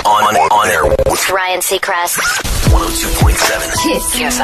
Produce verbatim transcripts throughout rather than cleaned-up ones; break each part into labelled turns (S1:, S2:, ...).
S1: on, on air with
S2: Ryan Seacrest.
S1: one oh two point seven
S2: Kiss. Kiss.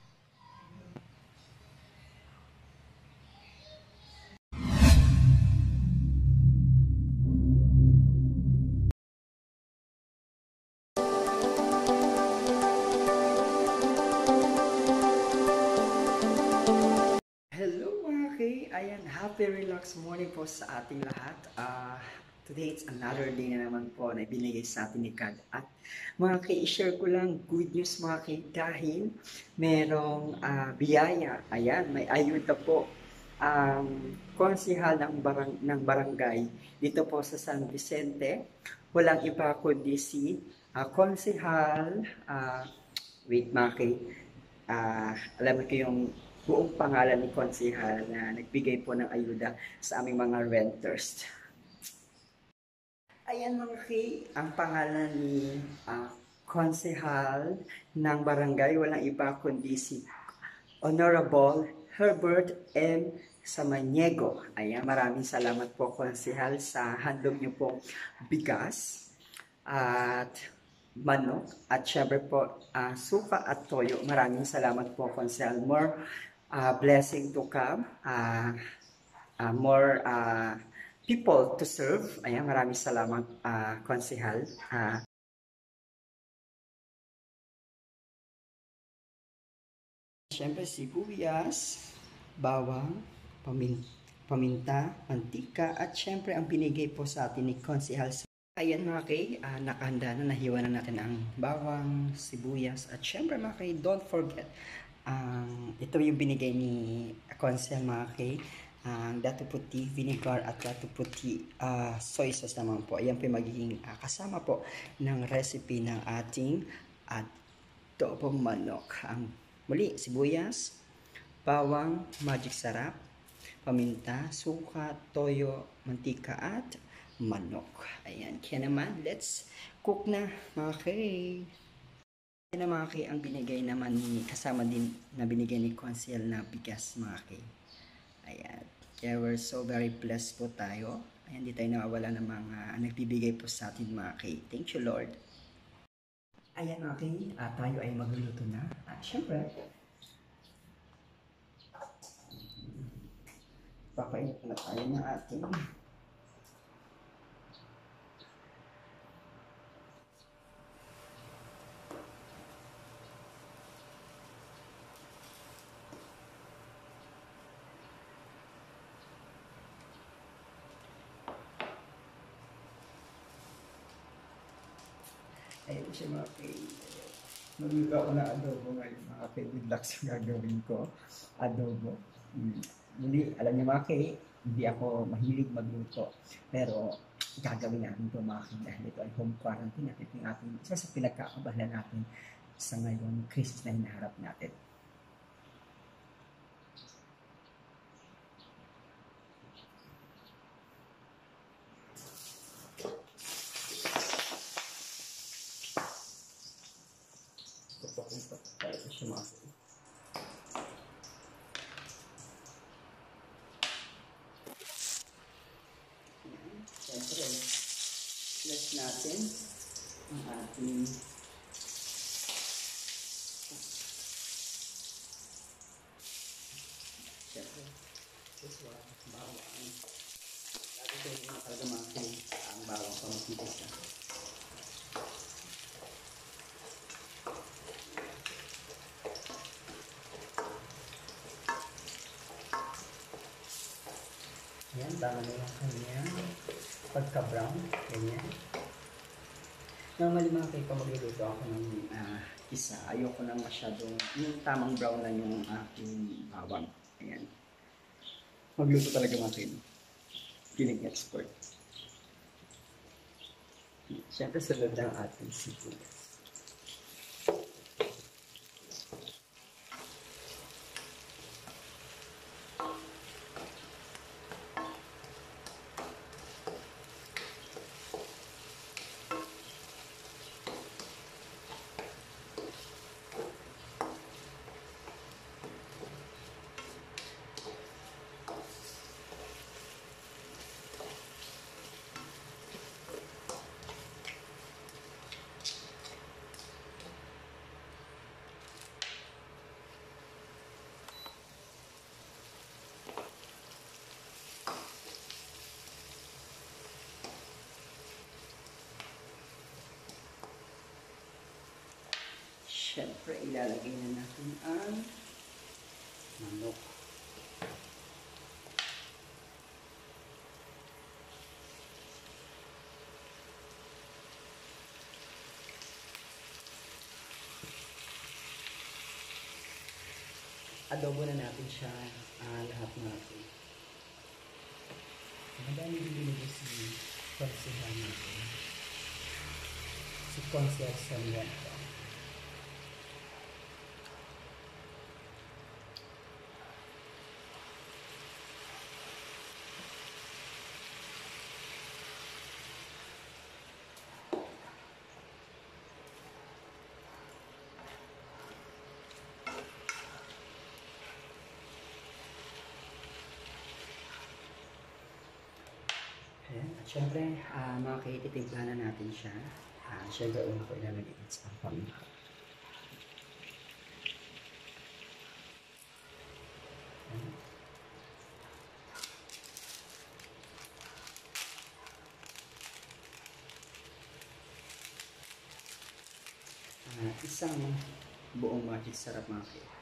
S3: Hello mga kay, ayan, happy relax morning po sa ating lahat. Uh, today it's another day na naman po na ibinigay sa atin ni God. At mga kay, i-share ko lang good news mga kay dahil merong uh, biyaya. Ayan, may ayuda po ang um, konsihal ng, barang, ng barangay dito po sa San Vicente. Walang iba kundi si uh, konsihal, uh, wait mga kay, uh, alam ko yung buong pangalan ni Konsihal na nagbigay po ng ayuda sa aming mga renters. Ayan mga kay, ang pangalan ni uh, Konsihal ng barangay, walang iba kundi si Honorable Herbert M. Samaniego. Ayan, maraming salamat po Konsihal sa handog niyo pong bigas at manok at syempre po uh, suka at toyo. Maraming salamat po Konsihal. More uh, blessing to come, uh, uh, more uh, people to serve. Ayan, maraming salamat uh, Konsihal. Uh, syempre sibuyas, bawang, pamin paminta, mantika at syempre ang binigay po sa atin ni Konsihal. Ayan mga kay, uh, nakahanda na, nahiwa na natin ang bawang, sibuyas, at syempre mga kay, don't forget, um, ito yung binigay ni Konsihal mga kay, ang uh, dato puti, vinegar at dato puti uh, soy sauce naman po. Ayan po yung magiging uh, kasama po ng recipe ng ating adobong manok. Ang muli, sibuyas, bawang, magic sarap, paminta, suka, toyo, mantika at manok. Ayan, kaya naman, let's cook na mga kay. Ayan na mga kay, ang binigay naman ni, kasama din na binigay ni Konsihal na bigas mga kay. Ayan, kaya we're so very blessed po tayo. Ayan, di tayo nawawala ng mga nagbibigay po sa atin mga kay. Thank you Lord. Ayan mga kay, uh, tayo ay magluluto na. At syempre, papainit na tayo ng ating ayun siya mga kay, magluto ako ng adobo ngayon mga kay, good luck sa gagawin ko, adobo. Hmm. Muli, alam niyo mga kay, hindi ako mahilig magluto, pero gagawin natin ito mga kay, dahil ito ay home quarantine natin, yung ating isa sa pinagkakabahala natin sa ngayon, crisis na hinaharap natin. Siyempre, plus natin ang ating siyempre, this one, bawang. Lagi ko yung mga talaga mga ang bawang pamatigas na. Ayan, tama na yung kanyang pagka-brown, ganyan. Normally mga kay, pag magluluto ako ng uh, isa, ayoko nang masyadong, yung tamang brown na yung aking bawang. Ayan. Magluto talaga mga kay, feeling expert. Siyempre, sunod ng ating seafood. syempre ilalagay na natin ang manok. Adobo na natin siya uh, lahat natin. Madami din binigay si Consihal natin. Si Consihal Sarmiento. Ayan. At syempre, uh, mga kaititimpla na natin siya. Uh, syempre, una ko ilalagay sa paminta. Uh, isang buong magic sarap mga kaititimpla.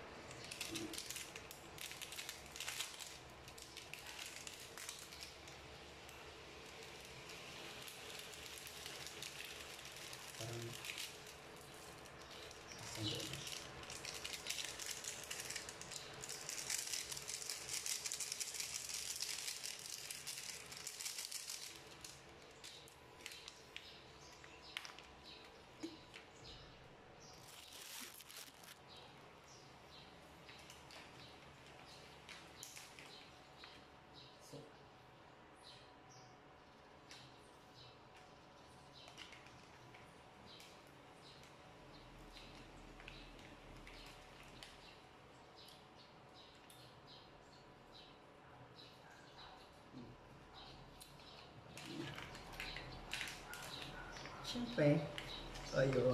S3: Siyempre, ayo.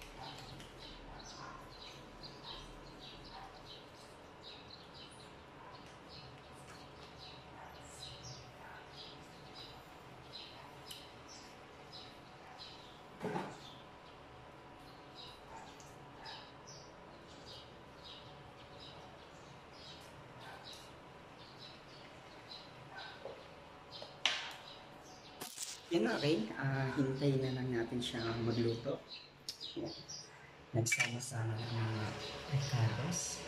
S3: Yan na, okay. Uh, hintayin na lang natin siya magluto. Yan. Nagsama-sama ng mga ricados.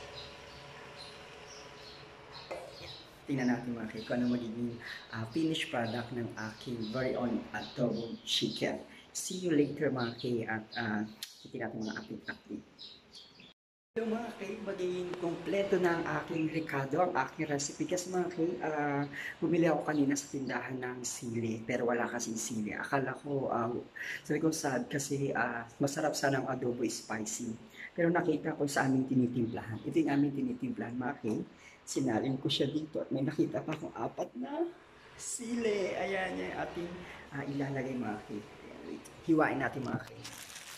S3: Tingnan natin mga kay kung ano magiging uh, finished product ng aking very own adobo chicken. See you later mga kay at uh, tingnan natin mga update-update. Hello mga kay, magiging kompleto na ang aking ricado, ang aking recipe. Kasi mga kay, uh, bumili ako kanina sa tindahan ng sili, pero wala kasing sili. Akala ko, uh, sabi ko sad kasi uh, masarap sana ang adobo spicy. Pero nakita ko sa aming tinitimplahan. Ito yung aming tinitimplahan mga kay. Sinalin ko siya dito at may nakita pa akong apat na sili. Ayan yung ating uh, ilalagay mga kay. Hiwain natin mga kay.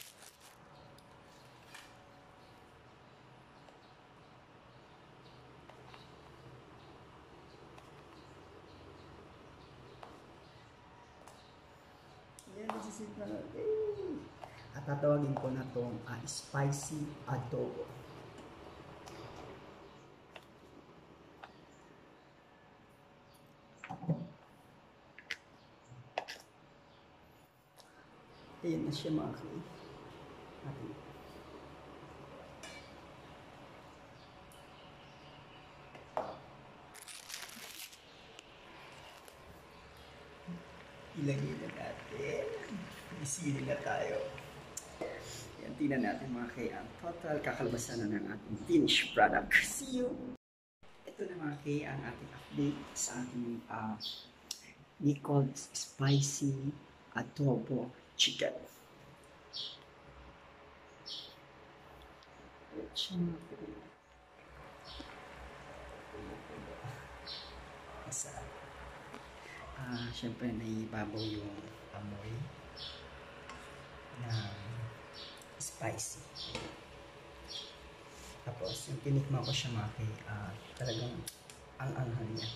S3: At tatawagin ko na itong uh, spicy adobo. Ayan na siya mga kay. Ilagay na natin. Isili na tayo. Yan, tingnan natin mga kay ang total kakalabasan na ng ating finished product. See you! Ito na mga kay ang ating update sa ating uh, Nicole's Spicy Adobo Chicken. Isa. Ah, uh, syempre naibabaw yung amoy na spicy. Tapos, yung tinikman ko siya mga kay, uh, talagang ang-anghang niya.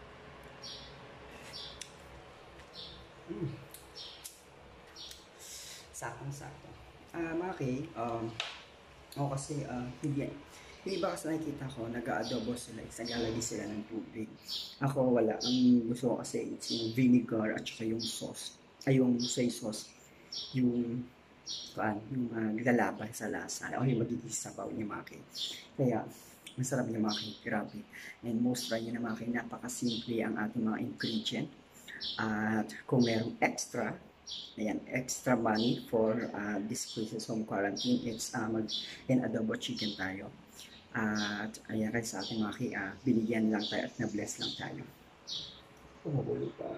S3: Mm. Sakong-sakto. Ah, uh, mga kay, um, O kasi, ah, hindi yan. Yung iba kasi nakikita ko, nag-aadobo sila, naglalagay sila ng tubig. Ako wala. Ang gusto ko kasi it's yung vinegar at saka yung sauce. Ay, yung soy sauce. Yung, kuan, yung uh, lalaban sa lasa. O yung magiging sabaw niya mga kay. Kaya, masarap niya mga kay. Grabe. And most try niya na mga kay, napakasimple ang ating mga ingredient. At kung merong extra, ayan, extra money for uh, this crisis home quarantine, it's uh, mag in adobo chicken tayo. At ayan guys, sa ating mga ki, uh, binigyan lang tayo at na-bless lang tayo. Pumugulo pa.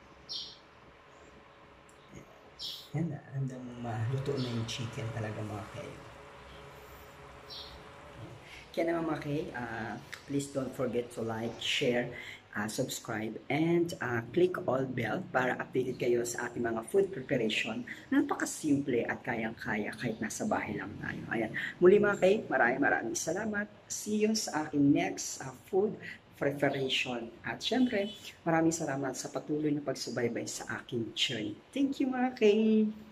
S3: Yan na, hanggang maluto na yung chicken talaga mga kayo. Kaya naman mga kay, uh, please don't forget to like, share, uh, subscribe, and uh, click all bell para updated kayo sa ating mga food preparation. Napakasimple at kayang-kaya kahit nasa bahay lang tayo. Ayan. Muli mga kay, maraming maraming salamat. See you sa aking next uh, food preparation. At syempre, maraming salamat sa patuloy na pagsubaybay sa aking journey. Thank you mga kay!